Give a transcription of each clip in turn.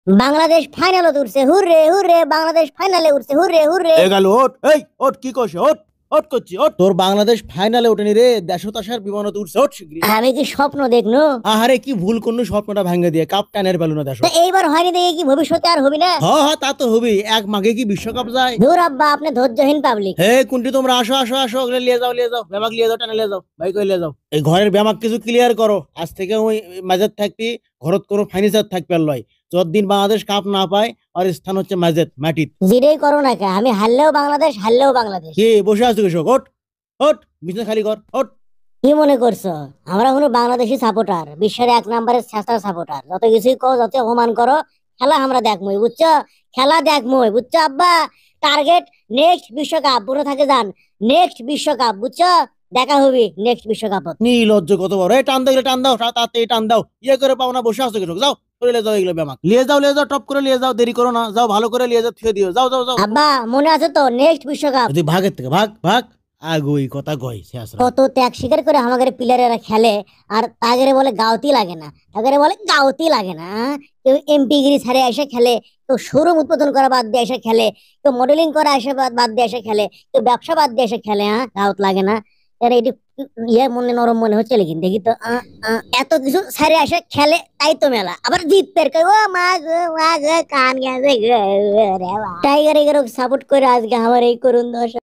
বাংলাদেশ ফাইনালে উঠছে, hurray hurray, Bangladesh ফাইনালে উঠছে, হুররে হুররে। এ গেল ওট, এই ওট, কি করছে? ওট ওট করছি, ওট। তোর বাংলাদেশ ফাইনালে ওঠেনি রে, দেশতাসার বিমানত উঠছে, ওট শিগগিরি। আমি কি স্বপ্ন দেখনু? আহারে, কি ভুল করনু, স্বপ্নটা ভাঙে দিয়ে কাপ টানের পেল না দেশ। তো এইবার হয়নি দেখে কি ভবিষ্যতে আর হবি না? হ হ, তা তো হবি, এক মাঘে কি বিশ্বকাপ যায়? ধুর আব্বা, আপনি ধৈর্যহীন পাবলিক। হে কুন্টি, তোমরা আসো আসো আসো, ওগুলো লিয়ে যাও লিয়ে যাও, ব্যামাক লিয়ে যাও, টানে লিয়ে যাও, ভাই কই লিয়ে যাও। এই ঘরের ব্যামাক কিছু ক্লিয়ার করো, আজ থেকে ওই মাঝের থাকবি, ঘরত কোনো ফার্নিচার থাকবে লয়। যতদিন বাংলাদেশ কাপ না পায়, আর স্থান হচ্ছে মাঝের মাটিত। যেটাই করো না কে, আমি হারলেও বাংলাদেশ, হারলেও বাংলাদেশ। কি বসে আছো কৃষক? ওট ওট, বিছনা খালি কর, ওট। কি মনে করছো আমরা কোনো বাংলাদেশি সাপোর্টার, বিশ্বের 1 নম্বরের শেষা সাপোর্টার? যত কিছুই কো, যত অপমান করো, খেলা আমরা দেখমই, বুঝছো? খেলা দেখমই, বুঝছো আব্বা? টার্গেট নেক্সট বিশ্বকাপ, পুরো থাকে যান। নেক্সট বিশ্বকাপ, বুঝছো? দেখা হবি নেক্সট বিশ্বকাপত। নির্লজ্জ কত বড়! এই টান দাও, এগুলো টান দাও, তাড়াতাড়ি টান দাও, ইয়ে করে পাও না, বসে আছো কৃষক? যাও করে লিয়ে যাও এগুলো ব্যামাক, লিয়ে যাও, টপ করে লিয়ে যাও, দেরি করো না, যাও ভালো করে লিয়ে যাও, থুয়ে দিও, যাও যাও যাও। আব্বা মনে আছে তো নেক্সট বিশ্বকাপ? যদি ভাগের থেকে ভাগ ভাগ, আগুই কথা কই শেষ। কত ত্যাগ স্বীকার করে আমাদের প্লেয়ারেরা খেলে, আর তাগেরে বলে গাওতি লাগে না, তাগেরে বলে গাওতি লাগে না। কেউ এমপি গিরি ছাড়ে এসে খেলে, কেউ শোরুম উদ্বোধন করা বাদ দিয়ে এসে খেলে, কেউ মডেলিং করা এসে বাদ দিয়ে এসে খেলে, কেউ ব্যবসা বাদ দিয়ে এসে খেলে। গাওত লাগে না? এর এটি ইয়ে মনে নরম মনে হচ্ছে, লেকিন দেখি তো এত কিছু ছাড়ে এসে খেলে, তাই তো মেলা আবার জিততে কই, ও মা গো মা গো, কান গেছে গো রে বাবা। টাইগার এগারো সাপোর্ট করে আজকে আমার এই করুণ দশা।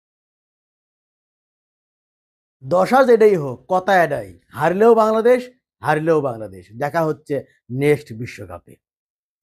দশা যেটাই হোক, কথা এটাই, হারলেও বাংলাদেশ, হারলেও বাংলাদেশ, দেখা হচ্ছে নেক্সট বিশ্বকাপে।